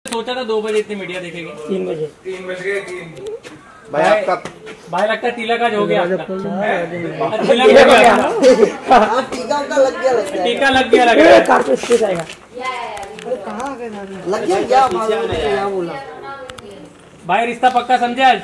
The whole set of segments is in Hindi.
सोचा था 2 बजे इतनी मीडिया देखेगी। 3 बजे भाई आपका भाई लगता है तिलक आज हो गया आपका। टीका लग गया लग रहा है। लग गया क्या बोला भाई रिश्ता पक्का समझे आज।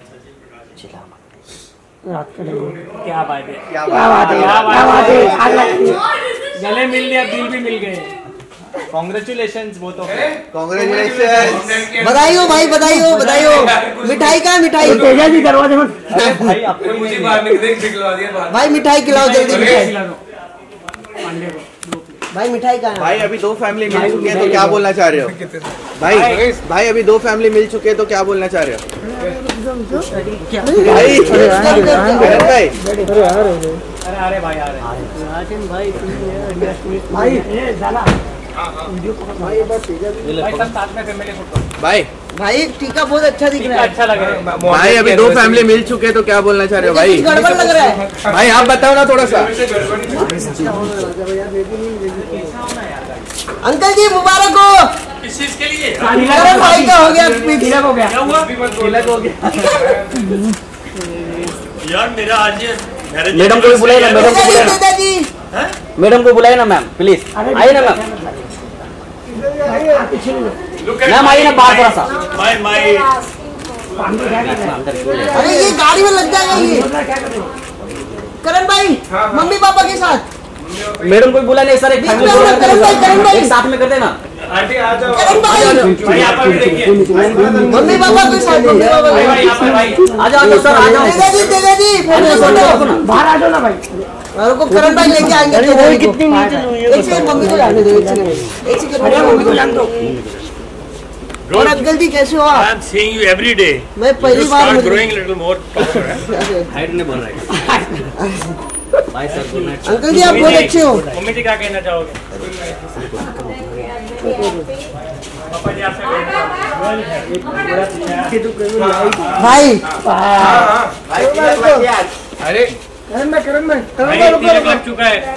क्या बात है क्या बात है। गले मिल लिया दिल भी मिल गए। कांग्रेचुलेशंस वो तो कांग्रेचुलेशंस। बधाई हो भाई बधाई हो बधाई हो। मिठाई का मिठाई तेजा जी दरवाजे में भाई आपको मुझे बाहर निकलवा दिया भाई मिठाई खिलाओ जल्दी मिठाई भाई मिठाई का भाई अभी 2 फैमिली मिल चुके हैं तो क्या बोलना चाह रहे हो भाई अभी 2 फैमिली मिल चुके हैं तो क्या बोलना चाह रहे हो भाई भाई अरे भाई आ रहे भाई सब साथ में फैमिली फोटो। भाई टीका बहुत अच्छा दिख रहा है। अच्छा लग रहा है भाई अभी 2 फैमिली मिल चुके हैं तो क्या बोलना चाह रहे हो भाई। गड़बड़ लग रहा है भाई आप बताओ ना थोड़ा सा। अंकल जी मुबारक हो। किस चीज के लिए। करण भाई का हो गया तिलक हो गया। क्या हुआ तिलक हो गया यार मेरा आज मैडम को भी बुलाए ना मैडम को बुलाए ना मैडम को बुलाए ना मैम प्लीज आइए ना मैम मैम आइए ना बाहर थोड़ा सा। अरे ये गाड़ी में लग जाएगा ये करण भाई मम्मी पापा के साथ। मैडम को भी बुलाए ना सर एक करण भाई एक साथ में कर देना। करण भाई मम्मी पापा के साथ मम्मी पापा आ जाओ सर आ जाओ। तेजा जी फोटो बाहर आ जाओ ना भाई। और को करण भाई लेके आएंगे कितनी एक सेकंड मम्मी को जाने दो एक सेकंड मम्मी को जान दो। और अंकल जी कैसे हो आप। I am seeing you every day. मैं पहली बार Start growing a little more taller. Height नहीं बढ़ रहा है भाई sir good night. Uncle ji आप बहुत अच्छे हो। मम्मी जी क्या कहना चाहोगे। पापा जी आपसे भाई अरे करण में तिलक लग चुका है।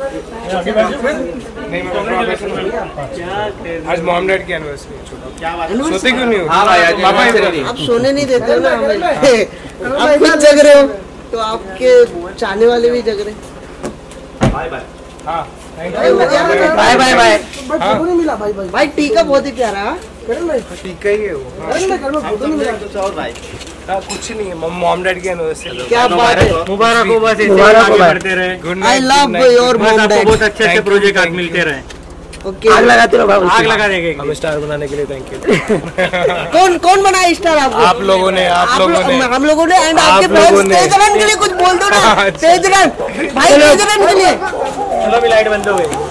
आज मॉम डैड की एनिवर्सरी। सोते क्यों नहीं हो। हाँ भाई आज पापा इधर आप सोने नहीं देते हो ना हमें। आप खुद जग रहे हो तो आपके चाहने वाले भी जग रहे। Bye bye. हाँ बाय बाय बाय। फोटो नहीं मिला भाई भाई टीका बहुत ही प्यारा है। ठीक है ये वो फोटो नहीं मिला कुछ और भाई कुछ नहीं है मॉम डैड की एनिवर्सरी। क्या बात है। मुबारक हो बस ऐसे आगे बढ़ते रहे। गुड आई लव योर बस मॉम आपको डैड। बहुत अच्छे अच्छे प्रोजेक्ट आज मिलते रहे। ओके आग लगाते रहो भाई। आग लगा देंगे हमें स्टार बनाने के लिए थैंक यू। कौन कौन बनाया स्टार आपको। आप लोगों ने हम लोगों ने एंड आपके फ्रेंड्स तेजरन के लिए कुछ बोल दो ना। तेजरन भाई तेजरन के लिए। चलो भी लाइट बंद हो गई।